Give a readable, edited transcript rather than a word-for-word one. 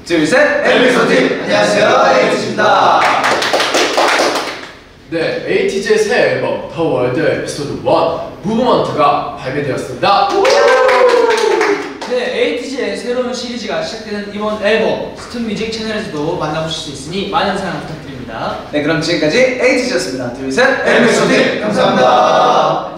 둘, 셋! 에피소드! 안녕하세요, 에이티즈입니다. 네, 에이티즈의 새 앨범 더 월드 에피소드 1 무브먼트가 발매되었습니다. 네, 에이티즈의 새로운 시리즈가 시작되는 이번 앨범 스톤뮤직 채널에서도 만나보실 수 있으니 많은 사랑 부탁드립니다. 네, 그럼 지금까지 에이티즈였습니다. 둘, 셋! 에피소드! 감사합니다.